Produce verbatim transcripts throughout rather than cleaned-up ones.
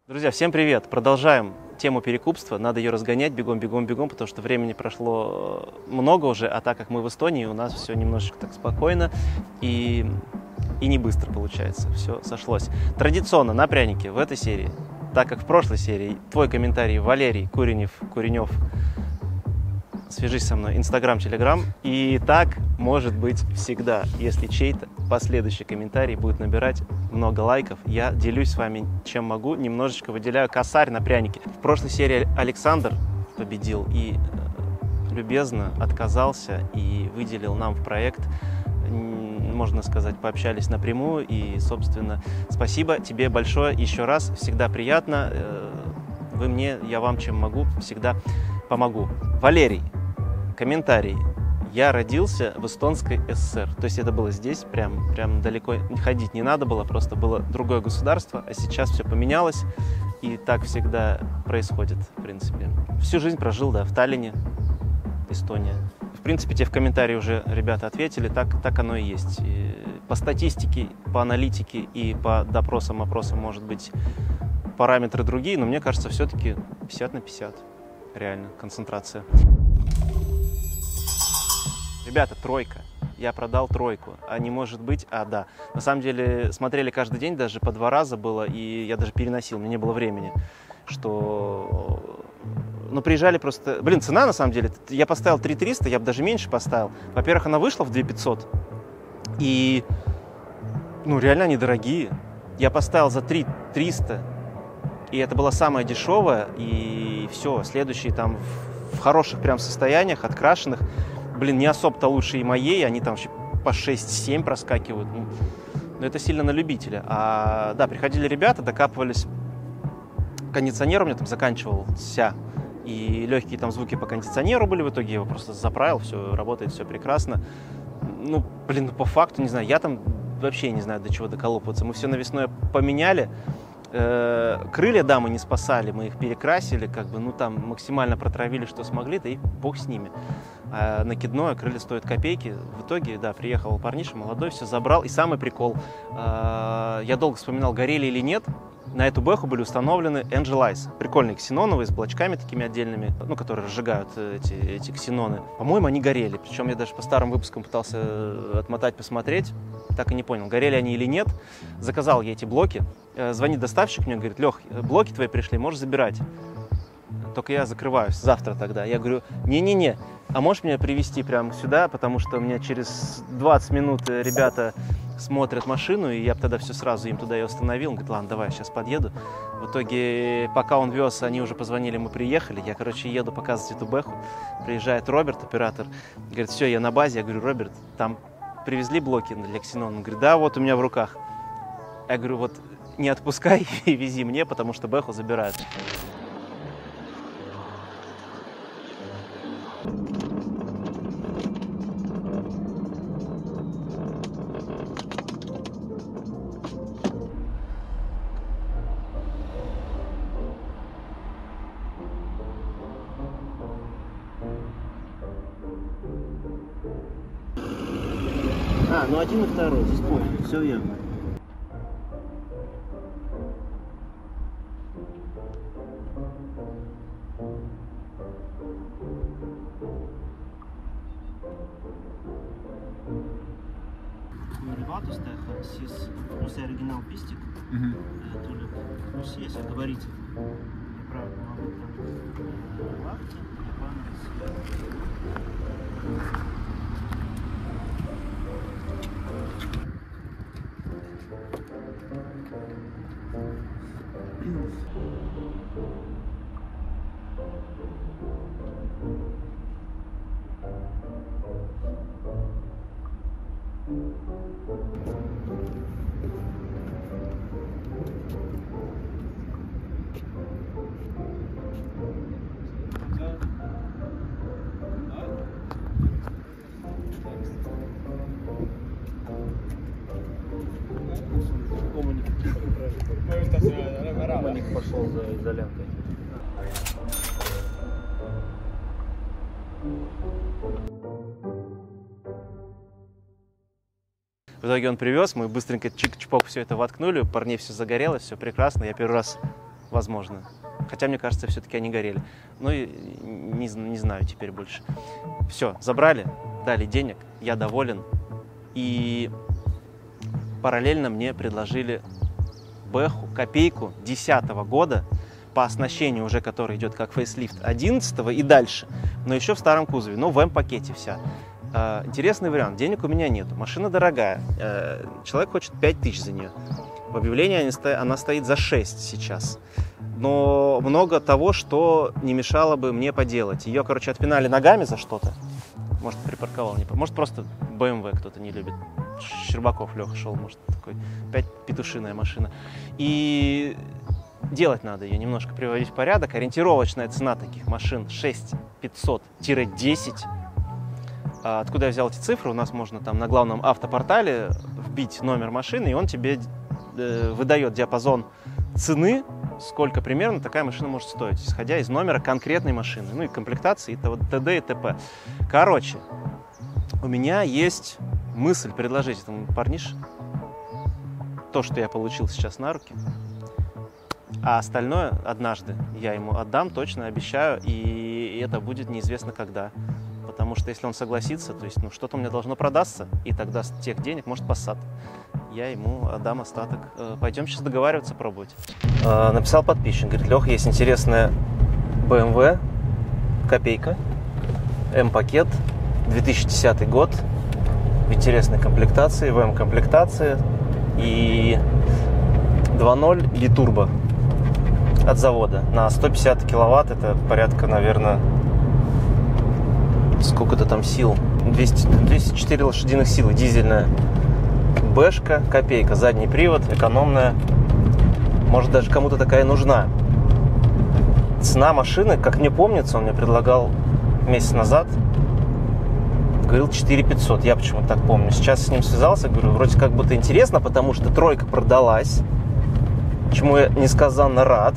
Друзья, всем привет! Продолжаем тему перекупства. Надо ее разгонять бегом, бегом, бегом, потому что времени прошло много уже, а так как мы в Эстонии, у нас все немножечко так спокойно и, и не быстро получается. Все сошлось. Традиционно на прянике в этой серии, так как в прошлой серии твой комментарий Валерий Куренев, Куренев, свяжись со мной, Инстаграм, Телеграм. И так может быть всегда. Если чей-то последующий комментарий будет набирать много лайков, я делюсь с вами чем могу, немножечко выделяю косарь на прянике. В прошлой серии Александр победил и любезно отказался и выделил нам в проект, можно сказать, пообщались напрямую. И, собственно, спасибо тебе большое еще раз. Всегда приятно. Вы мне, я вам чем могу, всегда помогу. Валерий, комментарий. Я родился в эстонской ССР. То есть это было здесь, прям, прям далеко ходить не надо было, просто было другое государство, а сейчас все поменялось, и так всегда происходит, в принципе. Всю жизнь прожил, да, в Таллине, Эстония. В принципе, те в комментарии уже ребята ответили, так, так оно и есть. И по статистике, по аналитике и по допросам, опросам, может быть, параметры другие, но мне кажется, все-таки пятьдесят на пятьдесят. Реально, концентрация. Ребята, тройка. Я продал тройку. А не может быть, а да. На самом деле, смотрели каждый день, даже по два раза было, и я даже переносил, мне не было времени. Что... Ну, приезжали просто... Блин, цена, на самом деле, я поставил три триста, я бы даже меньше поставил. Во-первых, она вышла в две пятьсот. И, ну, реально они дорогие. Я поставил за три триста, и это была самая дешевая, и все, следующие там в хороших прям состояниях, открашенных. Блин, не особо-то лучше и моей, они там по шесть-семь проскакивают. Но это сильно на любителя. А, да, приходили ребята, докапывались. Кондиционер у меня там заканчивался. И легкие там звуки по кондиционеру были. В итоге я его просто заправил, все работает, все прекрасно. Ну, блин, по факту, не знаю, я там вообще не знаю, до чего доколупываться. Мы все навесное поменяли. Крылья, да, мы не спасали, мы их перекрасили, как бы, ну, там максимально протравили, что смогли, да и бог с ними. А накидное, крылья стоят копейки. В итоге, да, приехал парниша, молодой, все забрал. И самый прикол, я долго вспоминал, горели или нет. На эту бэху были установлены Angel Eyes. Прикольные ксеноновые, с блочками такими отдельными, ну, которые разжигают эти, эти ксеноны. По-моему, они горели. Причем я даже по старым выпускам пытался отмотать, посмотреть. Так и не понял, горели они или нет. Заказал я эти блоки. Звонит доставщик, мне говорит: Лех, блоки твои пришли, можешь забирать. Только я закрываюсь завтра тогда. Я говорю: не-не-не, а можешь меня привезти прямо сюда, потому что у меня через двадцать минут ребята смотрят машину, и я бы тогда все сразу им туда и установил. Он говорит: ладно, давай, сейчас подъеду. В итоге, пока он вез, они уже позвонили, мы приехали. Я, короче, еду показывать эту бэху. Приезжает Роберт, оператор, говорит: все, я на базе. Я говорю: Роберт, там привезли блоки для ксенона? Он говорит: да, вот у меня в руках. Я говорю: вот не отпускай и вези мне, потому что бэху забирают. А, ну один и второй, здесь понял, все верно. Ватус teha, siis ну, see оригинал пистик tuleb, pluss siia see габаритid. Ja praegu ma võtan lahti ja panen siia. Коммуник пошел за изолентой. В итоге он привез, мы быстренько чик-чпок все это воткнули, у парней все загорелось, все прекрасно. Я первый раз возможно. Хотя, мне кажется, все-таки они горели. Ну, и не, не знаю теперь больше. Все, забрали, дали денег, я доволен. И параллельно мне предложили Бэху, копейку десятого года, по оснащению уже, который идет как фейслифт одиннадцатого и дальше, но еще в старом кузове, но в М-пакете вся. Э, интересный вариант. Денег у меня нету. Машина дорогая. Э, человек хочет пять тысяч за нее. В объявлении она стоит за шесть сейчас. Но много того, что не мешало бы мне поделать. Ее, короче, отпинали ногами за что-то. Может, припарковал, не помню. Может, просто бэ эм вэ кто-то не любит. Щербаков Леха шел, может, такой. Опять петушиная машина. И делать надо ее, немножко приводить в порядок. Ориентировочная цена таких машин шесть тысяч пятьсот — десять. Откуда я взял эти цифры? У нас можно там на главном автопортале вбить номер машины, и он тебе э, выдает диапазон цены, сколько примерно такая машина может стоить, исходя из номера конкретной машины, ну и комплектации, и т.д. и т.п. Короче, у меня есть мысль предложить этому парнише то, что я получил сейчас на руки, а остальное однажды я ему отдам, точно обещаю, и это будет неизвестно когда. Потому что если он согласится, то есть ну, что-то у меня должно продаться, и тогда с тех денег, может, Passat, я ему отдам остаток. Пойдем сейчас договариваться, пробовать. Написал подписчик, говорит: Лех, есть интересная бэ эм вэ, копейка, М-пакет, две тысячи десятый год, в интересной комплектации, в М-комплектации, и два ноль битурбо от завода на сто пятьдесят киловатт, это порядка, наверное, сколько-то там сил, двести, двести четыре лошадиных силы, дизельная бэшка, копейка, задний привод, экономная, может даже кому-то такая нужна. Цена машины, как мне помнится, он мне предлагал месяц назад, говорил четыре тысячи пятьсот, я почему-то так помню. Сейчас с ним связался, говорю, вроде как будто интересно, потому что тройка продалась, чему я несказанно рад,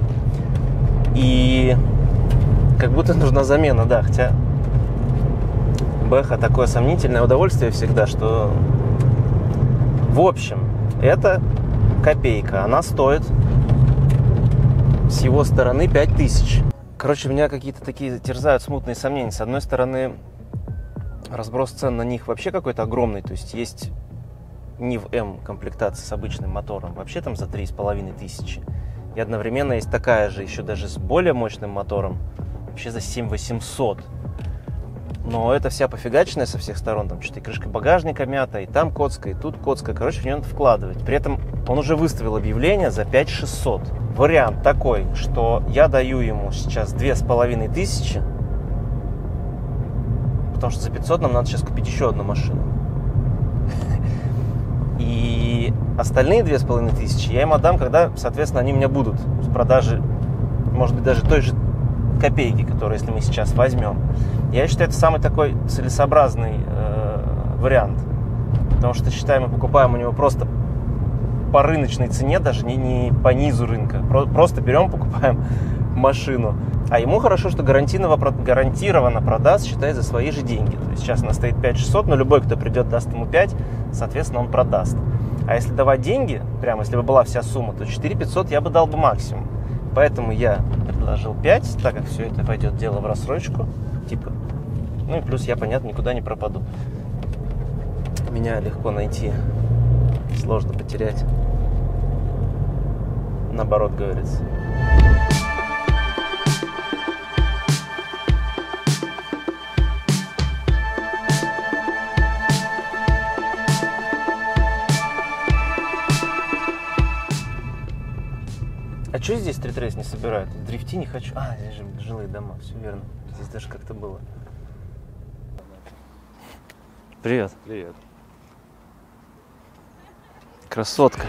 и как будто нужна замена, да, хотя Бэха такое сомнительное удовольствие всегда, что... В общем, это копейка. Она стоит с его стороны пять тысяч. Короче, меня какие-то такие терзают смутные сомнения. С одной стороны, разброс цен на них вообще какой-то огромный. То есть есть нив М комплектация с обычным мотором. Вообще там за три с половиной тысячи. И одновременно есть такая же, еще даже с более мощным мотором. Вообще за семь тысяч восемьсот. Но это вся пофигаченная со всех сторон. Там что-то и крышка багажника мята, и там коцка, и тут коцка. Короче, в нее надо вкладывать. При этом он уже выставил объявление за пять тысяч шестьсот. Вариант такой, что я даю ему сейчас две с половиной тысячи, потому что за пятьсот нам надо сейчас купить еще одну машину. И остальные две с половиной тысячи я им отдам, когда, соответственно, они у меня будут в продаже, может быть, даже той же копейки, которую, если мы сейчас возьмем. Я считаю, это самый такой целесообразный э, вариант. Потому что, считаю, мы покупаем у него просто по рыночной цене, даже не, не по низу рынка. Про, просто берем, покупаем машину. А ему хорошо, что гарантированно, гарантированно продаст, считай, за свои же деньги. То есть сейчас она стоит пять тысяч шестьсот, но любой, кто придет, даст ему пять, соответственно, он продаст. А если давать деньги, прямо если бы была вся сумма, то четыре тысячи пятьсот я бы дал бы максимум. Поэтому я предложил пять, так как все это пойдет дело в рассрочку. Типа. Ну и плюс я, понятно, никуда не пропаду. Меня легко найти, сложно потерять. Наоборот, говорится. А что здесь стритрейс не собирают? Дрифти не хочу. А, здесь же жилые дома, все верно. Здесь даже как-то было. Привет. Привет. Красотка.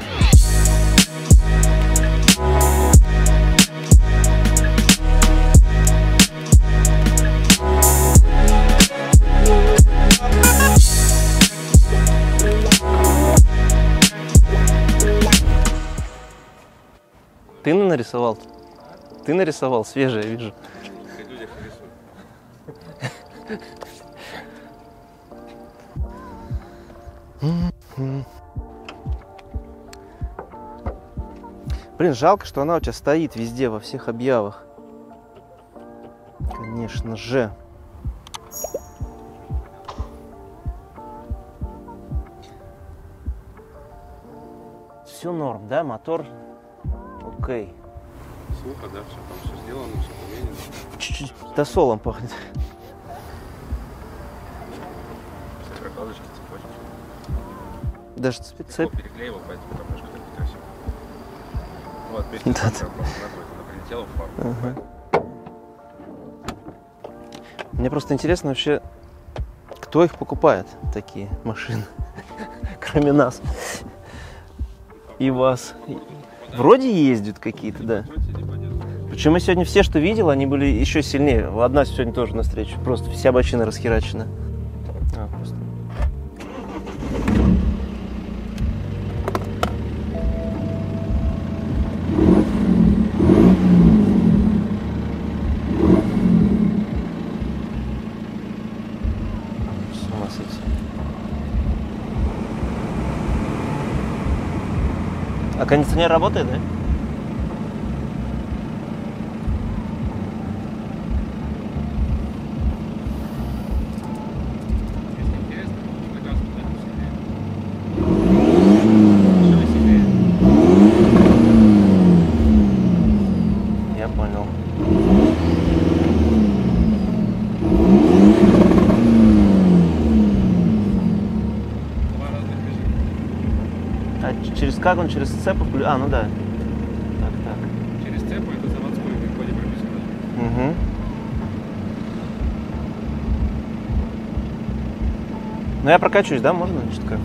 Ты нарисовал? Ты нарисовал, свежее, вижу. Блин, жалко, что она у тебя стоит везде, во всех объявах. Конечно же. Все норм, да? Мотор окей. Сухо, да, все там все сделано, все поменено. Чуть-чуть тосолом пахнет. Прокладочки, цепочки. Даже цепь. цепь. Переклеивал, поэтому там немножко так некрасиво. Вот, видите, Да, там просто накройка, она прилетела в фару. Ага. Мне просто интересно вообще, кто их покупает, такие машины, кроме нас и вас. Вроде ездят какие-то, да. Причем я сегодня все, что видел, они были еще сильнее. Одна сегодня тоже на встречу, просто вся бочина расхерачена. А, просто. С ума сойти. А кондиционер работает, да? Я понял. А через как он? Через цепь? А, ну да. Так, так. Через цепь, это заводской, в коде прописано. Угу. Ну я прокачусь, да, можно? Что как?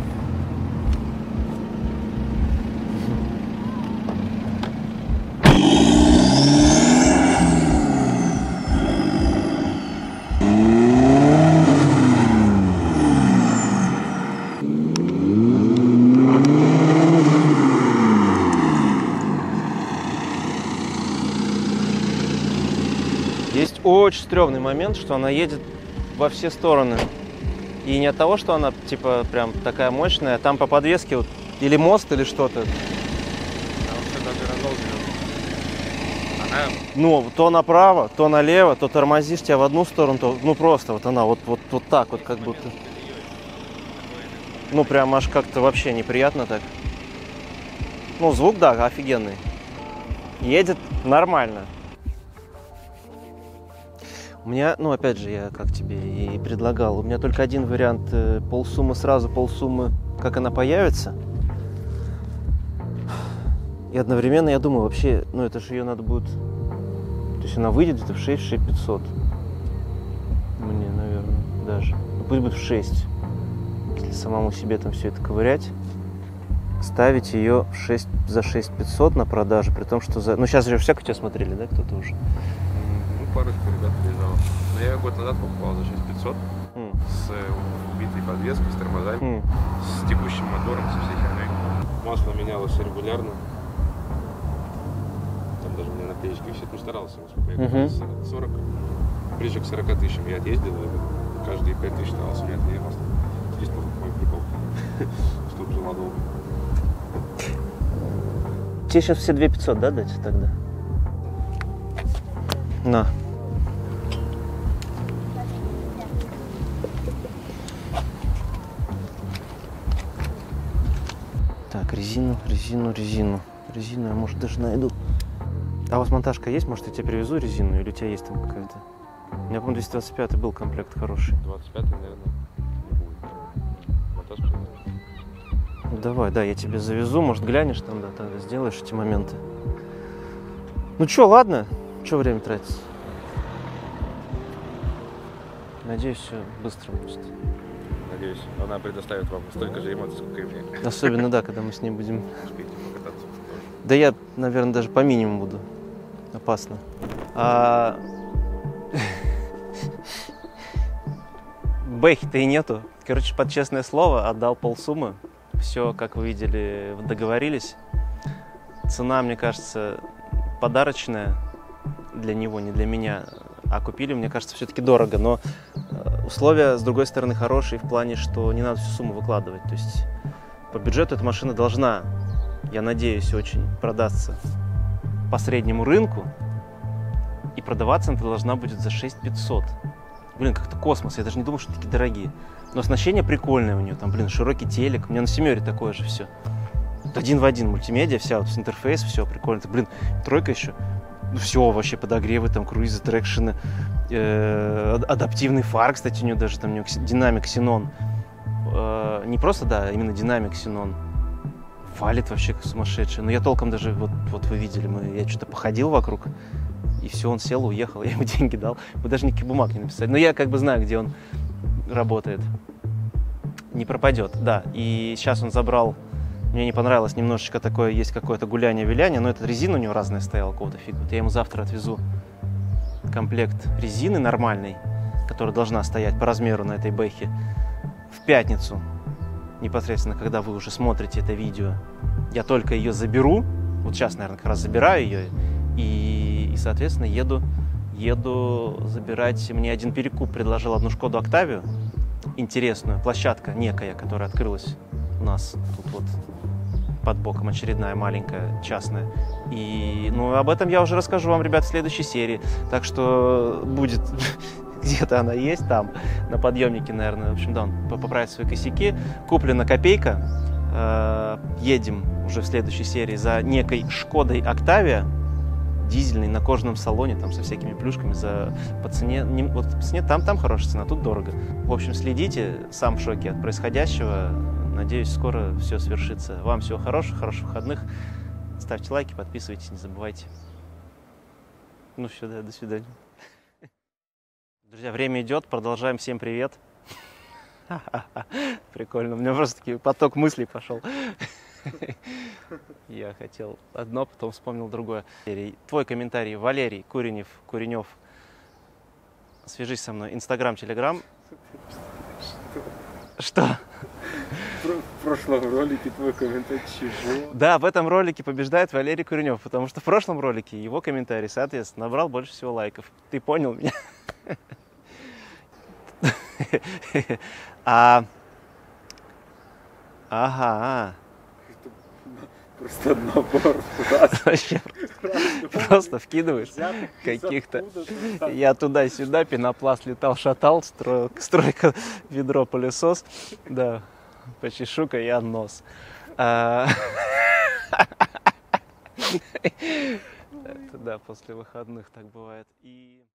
Есть очень стрёмный момент, что она едет во все стороны. И не от того, что она типа прям такая мощная, а там по подвеске вот или мост, или что-то. Там все даже разолзено. Она... Ну, то направо, то налево, то тормозишь тебя в одну сторону, то ну просто вот она вот, вот, вот так вот как будто. Ну прям аж как-то вообще неприятно так. Ну звук, да, офигенный. Едет нормально. У меня, ну опять же, я как тебе и предлагал, у меня только один вариант, полсуммы сразу, полсуммы, как она появится. И одновременно я думаю, вообще, ну это же ее надо будет, то есть она выйдет где-то в шесть, шесть пятьсот. Мне, наверное, даже. Ну, пусть будет в шесть. Если самому себе там все это ковырять. Ставить ее в шесть, за шесть пятьсот на продаже, при том, что за... Ну сейчас же всяко тебя смотрели, да, кто-то уже? Ну, парочку ребят приезжал. Но я ее год назад покупал за шесть пятьсот. Mm. С убитой подвеской, с тормозами, Mm. с текущим мотором, со всей херней. Масло менялось регулярно. Там даже у меня наклеечки висит, ну старался, насколько я Uh-huh. купил, сорок, ближе к сорока тысячам я отъездил, и каждые пять тысяч старался менять мне масло. Здесь тоже мой прикол, чтобы жила долго. Тебе сейчас все две пятьсот, да, дать тогда? На. Так, резину, резину, резину. Резину я, может, даже найду. А у вас монтажка есть? Может, я тебе привезу резину? Или у тебя есть там какая-то? У меня, по-моему, двести двадцать пятый был комплект хороший. двадцать пятый, наверное, не будет. Монтажка, наверное. Ну, давай, да, я тебе завезу. Может, глянешь там, да, тогда сделаешь эти моменты. Ну что, ладно. Что время тратить? Надеюсь, все быстро будет. Надеюсь, она предоставит вам столько же эмоций, сколько и мне. Особенно, да, когда мы с ней будем... Успейте покататься тоже. Да я, наверное, даже по минимуму буду. Опасно. А... Бэхи-то и нету. Короче, под честное слово отдал полсуммы. Все, как вы видели, договорились. Цена, мне кажется, подарочная для него, не для меня. А купили, мне кажется, все-таки дорого. Но условия, с другой стороны, хорошие в плане, что не надо всю сумму выкладывать. То есть по бюджету эта машина должна я надеюсь, очень продастся по среднему рынку. И продаваться она должна будет за шесть тысяч пятьсот. Блин, как-то космос. Я даже не думал, что такие дорогие. Но оснащение прикольное у нее. Там, блин, широкий телек. У меня на семере такое же все. Один в один мультимедиа, вся, вот, интерфейс, все прикольно. Так, блин, тройка еще. Ну, все, вообще подогревы, там, круизы, трекшены. Э, адаптивный фар, кстати, у нее даже там у нее динамик Xenon. Э, не просто, да, именно динамик Xenon. Валит вообще как сумасшедший. Но я толком даже, вот, вот вы видели, мы, я что-то походил вокруг. И все, он сел, уехал, я ему деньги дал. Мы даже никаких бумаг не написали. Но я как бы знаю, где он работает. Не пропадет, да. И сейчас он забрал, мне не понравилось немножечко такое, есть какое-то гуляние-виляние, но эта резина у него разная стояла, какого-то фига. Вот я ему завтра отвезу комплект резины нормальной, которая должна стоять по размеру на этой бэхе, в пятницу, непосредственно, когда вы уже смотрите это видео. Я только ее заберу, вот сейчас, наверное, как раз забираю ее, и, и соответственно, еду, еду забирать. Мне один перекуп предложил одну Шкоду Октавию, интересную, площадка некая, которая открылась у нас тут вот под боком, очередная маленькая, частная. И, ну, об этом я уже расскажу вам, ребят, в следующей серии. Так что будет, где-то она есть там, на подъемнике, наверное. В общем, да, он поправит свои косяки. Куплена копейка. Едем уже в следующей серии за некой Шкодой Октавия, дизельный, на кожаном салоне, там, со всякими плюшками, за, по цене, не, вот по цене там, там хорошая цена, тут дорого. В общем, следите, сам в шоке от происходящего. Надеюсь, скоро все свершится. Вам всего хорошего, хороших выходных. Ставьте лайки, подписывайтесь, не забывайте. Ну все, да, до свидания. Друзья, время идет, продолжаем. Всем привет. Прикольно, у меня просто такой поток мыслей пошел. Я хотел одно, потом вспомнил другое. Твой комментарий, Валерий Куренев, Куренев. Свяжись со мной. Инстаграм, Телеграм. Что? В прошлом ролике твой комментарий чего? Да, в этом ролике побеждает Валерий Куренев, потому что в прошлом ролике его комментарий, соответственно, набрал больше всего лайков. Ты понял меня? А... Ага. Просто набор фраз. Вообще, просто вкидываешь каких-то. Я туда-сюда, пенопласт летал, шатал, стро... стройка, ведро, пылесос. Да, почешу-ка я нос. А... Это да, после выходных так бывает. И...